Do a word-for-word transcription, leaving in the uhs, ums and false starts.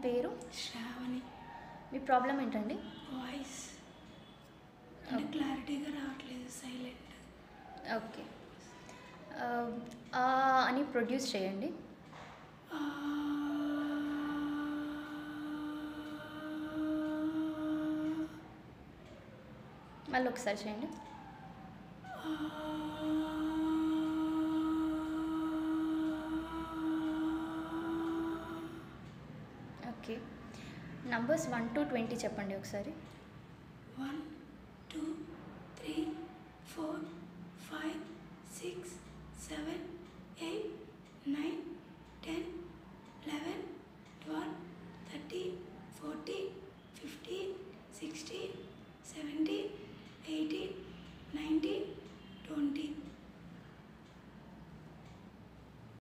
పేరు? శ్రావణి. మీ ప్రాబ్లం ఏంటండి? వాయిస్ అంటే క్లారిటీగా రావట్లేదు, సైలెంట్. ఓకే, అని ప్రొడ్యూస్ చేయండి. మళ్ళీ ఒకసారి చేయండి. Okay, numbers one to twenty చెప్పండి ఒకసారి. One two three four five six seven